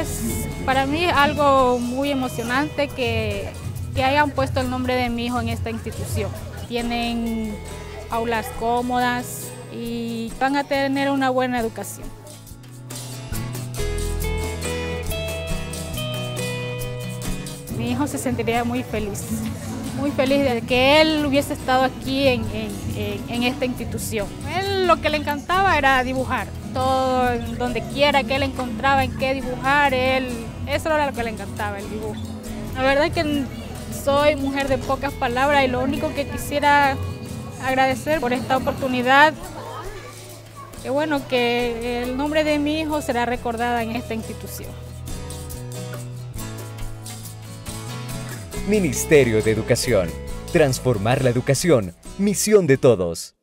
Es para mí algo muy emocionante que hayan puesto el nombre de mi hijo en esta institución. Tienen aulas cómodas y van a tener una buena educación. Mi hijo se sentiría muy feliz de que él hubiese estado aquí en esta institución. Él lo que le encantaba era dibujar. Todo, donde quiera que él encontraba en qué dibujar, eso era lo que le encantaba, el dibujo. La verdad es que soy mujer de pocas palabras y lo único que quisiera agradecer por esta oportunidad, que bueno, que el nombre de mi hijo será recordada en esta institución. Ministerio de Educación. Transformar la educación. Misión de todos.